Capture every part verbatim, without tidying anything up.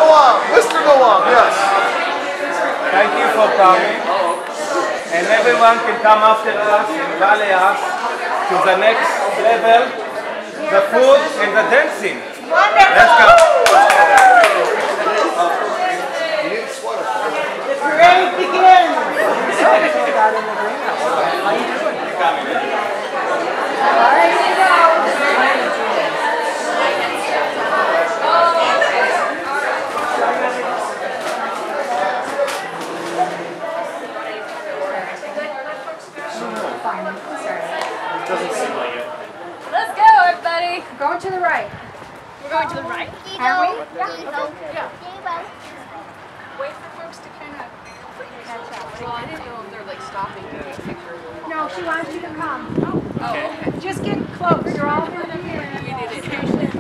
Noam, Mister Noam, yes. Thank you for coming. And everyone can come after us and rally us to the next level, the food and the dancing. Wonderful. Let's go. The parade begins. All right, you go. Doesn't seem like it. Let's go, everybody. We're going to the right. We're going to the right. Are we? Yeah. Okay. Yeah. Wait for folks to kind of catch up. Well, I didn't know if they're like stopping to take pictures. No, she wants you to come. Oh, okay. Just get close. You're all going to be here. We did it.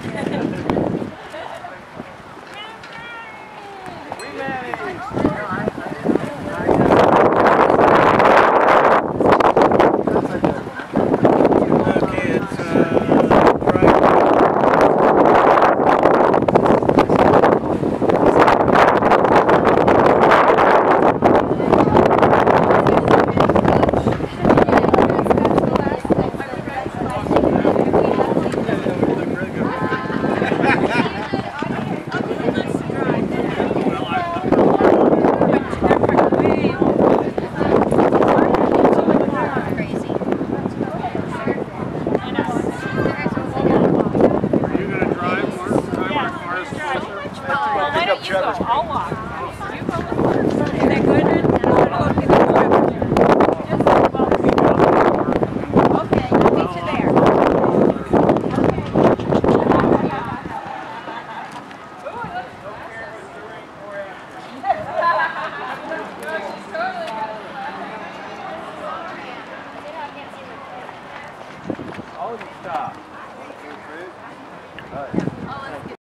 We managed. I'll walk. You go with her. Is that good? Okay, I'll meet you there. Oh, stop.